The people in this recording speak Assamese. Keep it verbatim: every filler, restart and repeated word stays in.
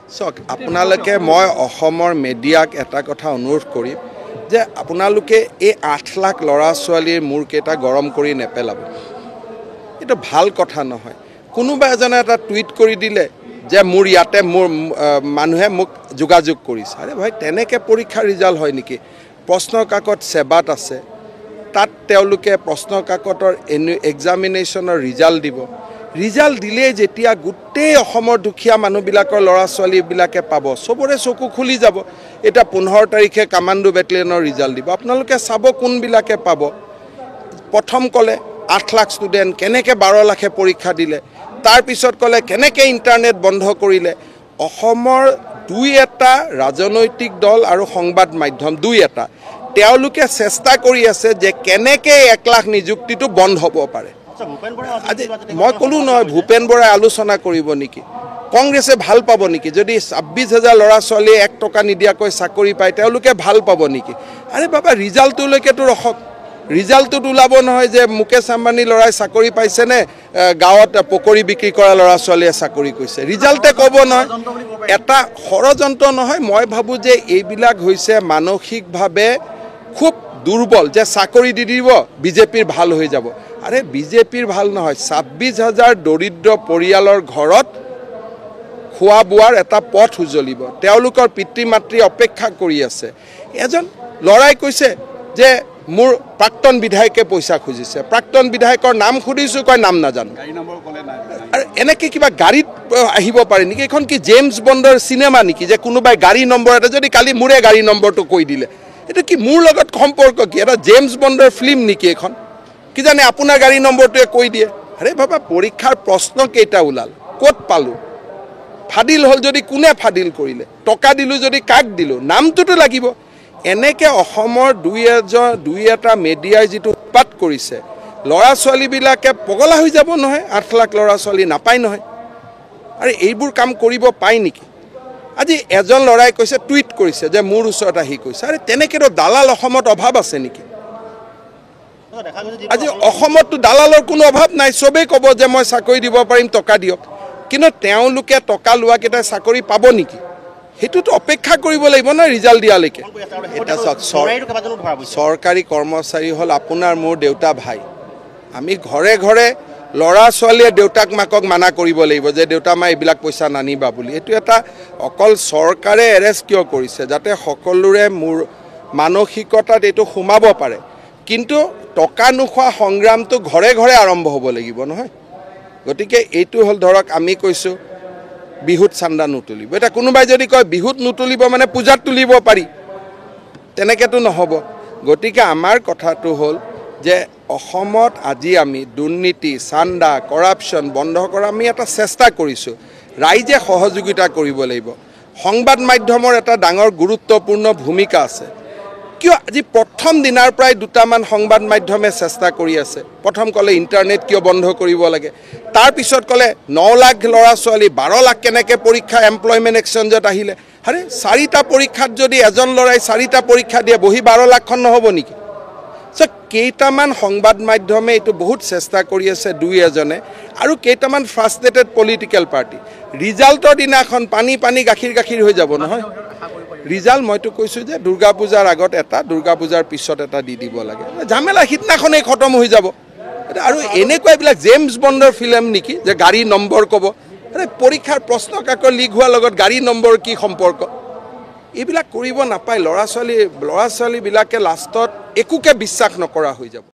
চাওক আপোনালোকে মই অসমৰ মিডিয়াক এটা কথা অনুৰোধ কৰিম যে আপোনালোকে এই আঠ লাখ ল'ৰা ছোৱালীৰ মূৰকেইটা গৰম কৰি নেপেলাব। এটা ভাল কথা নহয়। কোনোবা এজনে এটা টুইট কৰি দিলে যে মোৰ ইয়াতে মোৰ মানুহে মোক যোগাযোগ কৰিছে। আৰে ভাই তেনেকৈ পৰীক্ষা ৰিজাল্ট হয় নেকি? প্ৰশ্ন কাকত সেৱাত আছে, তাত তেওঁলোকে প্ৰশ্ন কাকতৰ এক্সামিনেশ্যনৰ ৰিজাল্ট দিব। ৰিজাল্ট দিলে যেতিয়া গোটেই অসমৰ দুখীয়া মানুহবিলাকৰ ল'ৰা ছোৱালীবিলাকে পাব, চবৰে চকু খুলি যাব। এটা পোন্ধৰ তাৰিখে কামাণ্ডো বেটেলিয়নৰ ৰিজাল্ট দিব। আপোনালোকে চাব কোনবিলাকে পাব। প্ৰথম ক'লে আঠ লাখ ষ্টুডেণ্ট, কেনেকৈ বাৰ লাখে পৰীক্ষা দিলে। তাৰপিছত ক'লে কেনেকৈ ইণ্টাৰনেট বন্ধ কৰিলে। অসমৰ দুই এটা ৰাজনৈতিক দল আৰু সংবাদ মাধ্যম দুই এটা তেওঁলোকে চেষ্টা কৰি আছে যে কেনেকৈ এক লাখ নিযুক্তিটো বন্ধ হ'ব পাৰে। আজি মই ক'লো নহয়, ভূপেন বৰাই আলোচনা কৰিব নেকি? কংগ্ৰেছে ভাল পাব নেকি যদি ছাব্বিছ হাজাৰ ল'ৰা ছোৱালীয়ে এক টকা নিদিয়াকৈ চাকৰি পায়? তেওঁলোকে ভাল পাব নেকি? আৰে বাবা ৰিজাল্টটোলৈকেতো ৰখক। ৰিজাল্টটোত ওলাব নহয় যে মুকেশ আম্বানী ল'ৰাই চাকৰি পাইছেনে গাঁৱত পকৰি বিক্ৰী কৰা ল'ৰা ছোৱালীয়ে চাকৰি কৰিছে। ৰিজাল্টে ক'ব নহয়। এটা ষড়যন্ত্ৰ নহয়। মই ভাবোঁ যে এইবিলাক হৈছে মানসিকভাৱে খুব দুৰ্বল, যে চাকৰি দি দিব বিজেপিৰ ভাল হৈ যাব। আৰে বিজেপিৰ ভাল নহয়, ছাব্বিছ হাজাৰ দৰিদ্ৰ পৰিয়ালৰ ঘৰত খোৱা বোৱাৰ এটা পথ উজ্বলিব। তেওঁলোকৰ পিতৃ মাতৃ অপেক্ষা কৰি আছে। এজন ল'ৰাই কৈছে যে মোৰ প্ৰাক্তন বিধায়কে পইচা খুজিছে। প্ৰাক্তন বিধায়কৰ নাম সুধিছোঁ, কয় নাম নাজানো। আৰু এনেকৈ কিবা গাড়ীত আহিব পাৰে নেকি? এইখন কি জেমছ বণ্ডৰ চিনেমা নেকি যে কোনোবাই গাড়ী নম্বৰ এটা যদি কালি মোৰে গাড়ী নম্বৰটো কৈ দিলে, এইটো কি মোৰ লগত সম্পৰ্ক কি? এটা জেমছ বণ্ডৰ ফিল্ম নেকি এইখন? কি জানে আপোনাৰ গাড়ী নম্বৰটোৱে কৈ দিয়ে। আৰে বাবা পৰীক্ষাৰ প্ৰশ্ন কেইটা ওলাল, ক'ত পালোঁ? ফাদিল হ'ল যদি কোনে ফাদিল কৰিলে? টকা দিলোঁ যদি কাক দিলোঁ? নামটোতো লাগিব। এনেকৈ অসমৰ দুই এজন দুই এটা মিডিয়াই যিটো উৎপাত কৰিছে, ল'ৰা ছোৱালীবিলাকে পগলা হৈ যাব নহয়। আঠ লাখ ল'ৰা ছোৱালী নাপায় নহয়। আৰু এইবোৰ কাম কৰিব পায় নেকি? আজি এজন ল'ৰাই কৈছে, টুইট কৰিছে যে মোৰ ওচৰত আহি কৈছে। আৰে তেনেকৈতো দালাল অসমত অভাৱ আছে নেকি? আজি অসমততো দালালৰ কোনো অভাৱ নাই। চবেই ক'ব যে মই চাকৰি দিব পাৰিম, টকা দিয়ক। কিন্তু তেওঁলোকে টকা লোৱাকেইটাই চাকৰি পাব নেকি? সেইটোতো অপেক্ষা কৰিব লাগিব ন ৰিজাল্ট দিয়ালৈকে। এতিয়া চাওক, চৰকাৰী কৰ্মচাৰী হ'ল আপোনাৰ মোৰ দেউতা ভাই। আমি ঘৰে ঘৰে ল'ৰা ছোৱালীয়ে দেউতাক মাকক মানা কৰিব লাগিব যে দেউতা মা এইবিলাক পইচা নানিবা বুলি। এইটো এটা অকল চৰকাৰে এৰেষ্ট কিয় কৰিছে? যাতে সকলোৰে মোৰ মানসিকতাত এইটো সোমাব পাৰে। কিন্তু টকা নোখোৱা সংগ্ৰামটো ঘৰে ঘৰে আৰম্ভ হ'ব লাগিব নহয়। গতিকে এইটো হ'ল ধৰক আমি কৈছোঁ বিহুত চান্দা নুতুলিব। এতিয়া কোনোবাই যদি কয় বিহুত নুতুলিব মানে পূজাত তুলিব পাৰি, তেনেকৈতো নহ'ব। গতিকে আমাৰ কথাটো হ'ল যে অসমত আজি আমি দুৰ্নীতি, চান্দা, কৰাপশ্যন বন্ধ কৰা আমি এটা চেষ্টা কৰিছোঁ। ৰাইজে সহযোগিতা কৰিব লাগিব। সংবাদ মাধ্যমৰ এটা ডাঙৰ গুৰুত্বপূৰ্ণ ভূমিকা আছে। কিয় আজি প্ৰথম দিনাৰ পৰাই দুটামান সংবাদ মাধ্যমে চেষ্টা কৰি আছে। প্ৰথম ক'লে ইণ্টাৰনেট কিয় বন্ধ কৰিব লাগে, তাৰপিছত ক'লে ন লাখ ল'ৰা ছোৱালী বাৰ লাখ কেনেকৈ পৰীক্ষা এমপ্লয়মেণ্ট এক্সচেঞ্জত আহিলে। আৰে চাৰিটা পৰীক্ষাত যদি এজন ল'ৰাই চাৰিটা পৰীক্ষা দিয়ে, বহি বাৰ লাখখন নহ'ব নেকি? চ' কেইটামান সংবাদ মাধ্যমে এইটো বহুত চেষ্টা কৰি আছে, দুই এজনে, আৰু কেইটামান ফ্ৰাষ্ট্ৰেটেড পলিটিকেল পাৰ্টি। ৰিজাল্টৰ দিনাখন পানী পানী গাখীৰ গাখীৰ হৈ যাব নহয়। ৰিজাল্ট মইতো কৈছোঁ যে দুৰ্গা পূজাৰ আগত এটা, দুৰ্গা পূজাৰ পিছত এটা দি দিব লাগে। ঝামেলা সিদিনাখনেই খতম হৈ যাব। আৰু এনেকুৱা এইবিলাক জেমছ বণ্ডৰ ফিল্ম নেকি যে গাড়ী নম্বৰ ক'ব? আৰে পৰীক্ষাৰ প্ৰশ্ন কাকত লিক হোৱাৰ লগত গাড়ী নম্বৰ কি সম্পৰ্ক? এইবিলাক কৰিব নাপায়। ল'ৰা ছোৱালী ল'ৰা ছোৱালীবিলাকে লাষ্টত একোকে বিশ্বাস নকৰা হৈ যাব।